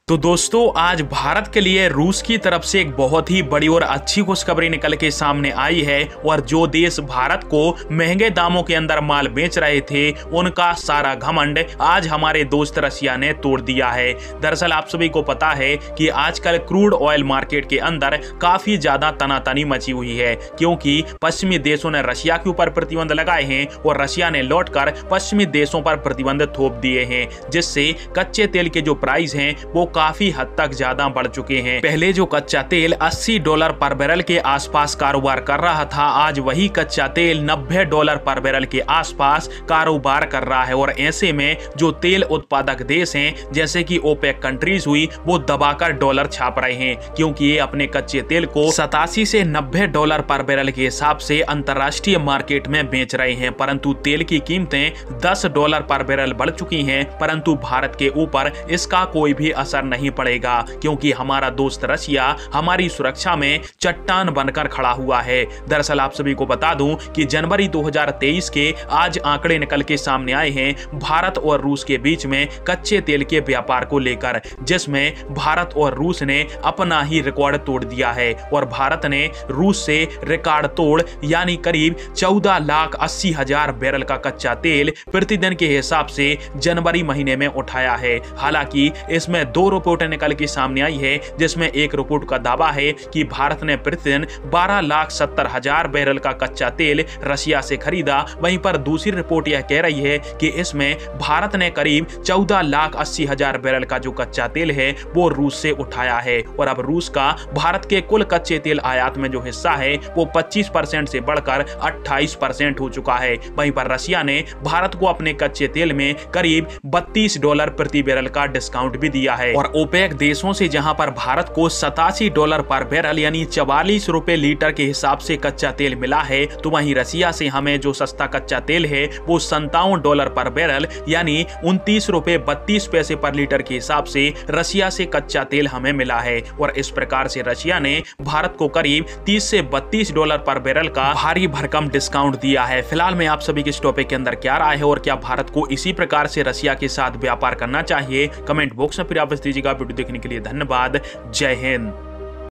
तो दोस्तों आज भारत के लिए रूस की तरफ से एक बहुत ही बड़ी और अच्छी खुशखबरी निकल के सामने आई है। और जो देश भारत को महंगे दामों के अंदर माल बेच रहे थे उनका सारा घमंड आज हमारे दोस्त रशिया ने तोड़ दिया है। दरअसल आप सभी को पता है कि आजकल क्रूड ऑयल मार्केट के अंदर काफी ज्यादा तनातनी मची हुई है, क्योंकि पश्चिमी देशों ने रशिया के ऊपर प्रतिबंध लगाए हैं और रशिया ने लौटकर पश्चिमी देशों पर प्रतिबंध थोप दिए हैं, जिससे कच्चे तेल के जो प्राइस हैं वो काफी हद तक ज्यादा बढ़ चुके हैं। पहले जो कच्चा तेल $80 पर बैरल के आसपास कारोबार कर रहा था, आज वही कच्चा तेल $90 पर बैरल के आसपास कारोबार कर रहा है। और ऐसे में जो तेल उत्पादक देश हैं जैसे कि ओपेक कंट्रीज हुई, वो दबाकर डॉलर छाप रहे हैं, क्योंकि ये अपने कच्चे तेल को 87 से $90 पर बैरल के हिसाब से अंतरराष्ट्रीय मार्केट में बेच रहे हैं। परंतु तेल की कीमतें $10 पर बैरल बढ़ चुकी हैं, परंतु भारत के ऊपर इसका कोई भी असर नहीं पड़ेगा, क्योंकि हमारा दोस्त रशिया हमारी सुरक्षा में चट्टान बनकर खड़ा हुआ है। दरअसल आप सभी को बता दूं कि जनवरी 2023 के आज आंकड़े निकल के सामने आए हैं भारत और रूस के बीच में कच्चे तेल के व्यापार को लेकर, जिसमें भारत और रूस ने अपना ही रिकॉर्ड तोड़ दिया है। और भारत ने रूस से रिकॉर्ड तोड़ यानी करीब 14,80,000 बैरल का कच्चा तेल प्रतिदिन के हिसाब से जनवरी महीने में उठाया है। हालांकि इसमें दो रिपोर्टें निकल के सामने आई है, जिसमें एक रिपोर्ट का दावा है कि भारत ने प्रतिदिन 12,70,000 बैरल का कच्चा तेल रशिया से खरीदा। वहीं पर दूसरी रिपोर्ट यह कह रही है कि इसमें भारत ने करीब 14,80,000 बैरल का जो कच्चा तेल है वो रूस से उठाया है। और अब रूस का भारत के कुल कच्चे तेल आयात में जो हिस्सा है वो 25% से बढ़कर 28% हो चुका है। वहीं पर रशिया ने भारत को अपने कच्चे तेल में करीब $32 प्रति बैरल का डिस्काउंट भी दिया है। और ओपेक देशों से जहां पर भारत को $87 पर बैरल यानी ₹44 लीटर के हिसाब से कच्चा तेल मिला है, तो वहीं रशिया से हमें जो सस्ता कच्चा तेल है वो $57 पर बैरल यानी ₹29.32 पर लीटर के हिसाब से रशिया से कच्चा तेल हमें मिला है। और इस प्रकार से रशिया ने भारत को करीब $30 से $32 पर बैरल का भारी भरकम डिस्काउंट दिया है। फिलहाल मैं आप सभी के इस टॉपिक के अंदर क्या राय है और क्या भारत को इसी प्रकार से रशिया के साथ व्यापार करना चाहिए, कमेंट बॉक्स में फिर आप दीजिएगा। वीडियो देखने के लिए धन्यवाद। जय हिंद।